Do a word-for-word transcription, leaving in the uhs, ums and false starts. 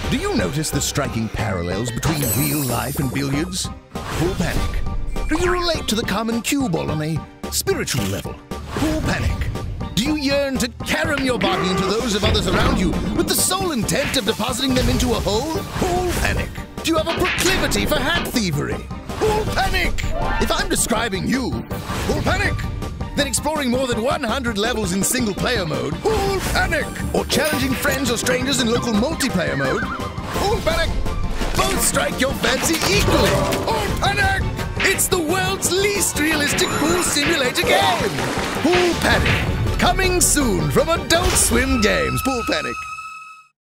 Do you notice the striking parallels between real life and billiards? Pool Panic. Do you relate to the common cue ball on a spiritual level? Pool Panic. Do you yearn to carom your body into those of others around you with the sole intent of depositing them into a hole? Pool Panic. Do you have a proclivity for hat thievery? Pool Panic. If I'm describing you, Pool Panic, then exploring more than one hundred levels in single-player mode, Pool Panic! Or challenging friends or strangers in local multiplayer mode, Pool Panic! Both strike your fancy equally! Pool Panic! It's the world's least realistic pool simulator game! Pool Panic! Coming soon from Adult Swim Games, Pool Panic!